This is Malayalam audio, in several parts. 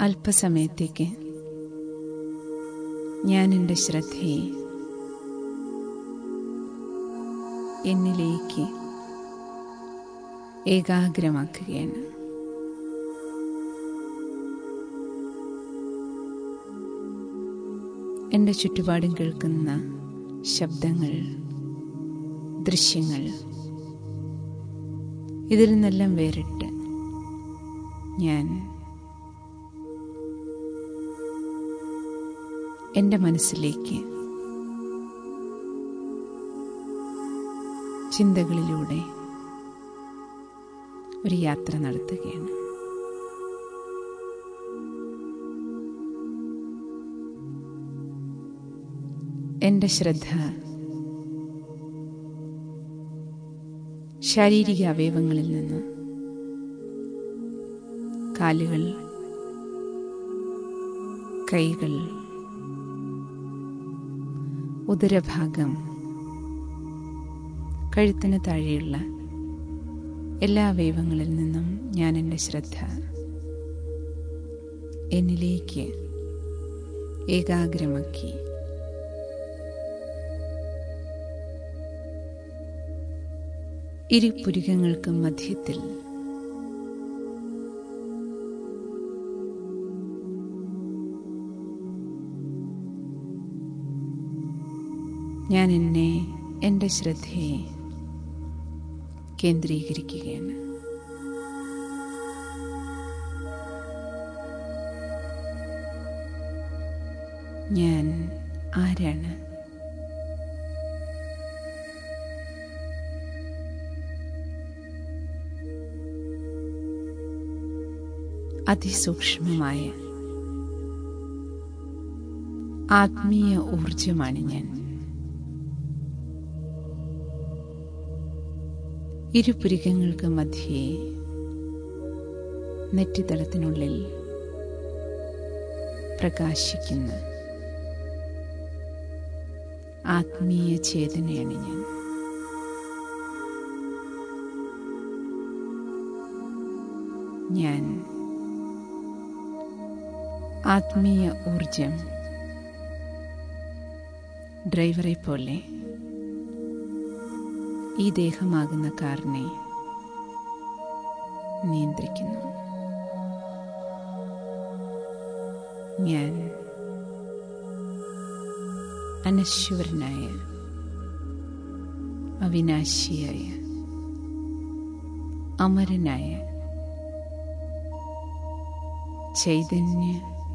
അല്പസമയത്തേക്ക് ഞാൻ എൻ്റെ ശ്രദ്ധയെ എന്നിലേക്ക് ഏകാഗ്രമാക്കുകയാണ്. എൻ്റെ ചുറ്റുപാടും കേൾക്കുന്ന ശബ്ദങ്ങൾ, ദൃശ്യങ്ങൾ, ഇതിൽ നിന്നെല്ലാം വേറിട്ട് ഞാൻ എൻ്റെ മനസ്സിലേക്ക് ചിന്തകളിലൂടെ ഒരു യാത്ര നടത്തുകയാണ്. എൻ്റെ ശ്രദ്ധ ശാരീരിക അവയവങ്ങളിൽ നിന്ന് കാലുകൾ, കൈകൾ, ഉദരഭാഗം, കഴുത്തിന് താഴെയുള്ള എല്ലാ അവയവങ്ങളിൽ നിന്നും ഞാൻ എൻ്റെ ശ്രദ്ധ എന്നിലേക്ക് ഏകാഗ്രമാക്കി ഇരുപുരികങ്ങൾക്ക് മധ്യത്തിൽ ഞാൻ എൻ്റെ ശ്രദ്ധയെ കേന്ദ്രീകരിക്കുകയാണ്. ഞാൻ ആരാണ്? അതിസൂക്ഷ്മമായ ആത്മീയ ഊർജമാണ് ഞാൻ. ഇരുപുരികങ്ങൾക്ക് മധ്യേ നെറ്റിത്തടത്തിനുള്ളിൽ പ്രകാശിക്കുന്ന ആത്മീയ ചേതനയാണ് ഞാൻ. ഞാൻ ആത്മീയ ഊർജം ഡ്രൈവറെ പോലെ ഈ ദേഹമാകുന്ന കാറിനെ നിയന്ത്രിക്കുന്നു. ഞാൻ അനശ്വരനായ, അവിനാശിയായ, അമരനായ ചൈതന്യ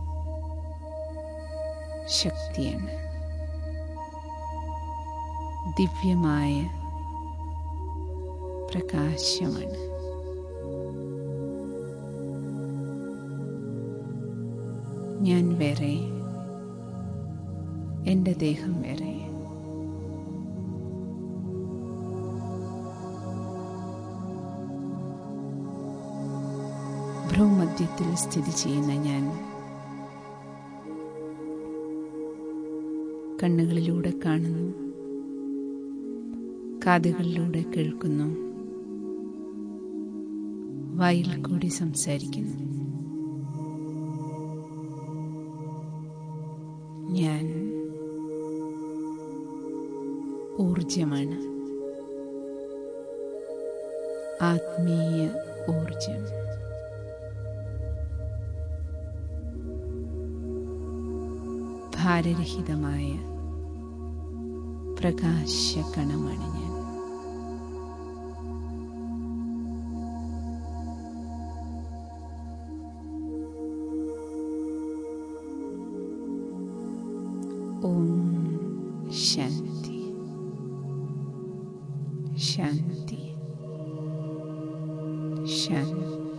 ശക്തിയാണ്. ദിവ്യമായ പ്രകാശമാണ്. ഞാൻ വേറെ, എൻ്റെ ദേഹം വേറെ. ഭ്രൂമധ്യത്തിൽ സ്ഥിതി ചെയ്യുന്ന ഞാൻ കണ്ണുകളിലൂടെ കാണുന്നു, കാതുകളിലൂടെ കേൾക്കുന്നു, വായിൽ കൂടി സംസാരിക്കുന്നു. ഞാൻ ഊർജമാണ്, ആത്മീയ ഊർജം. ഭാരരഹിതമായ പ്രകാശകണമാണ് ഞാൻ. ഓം ശാന്തി, ശാന്തി, ശാന്തി.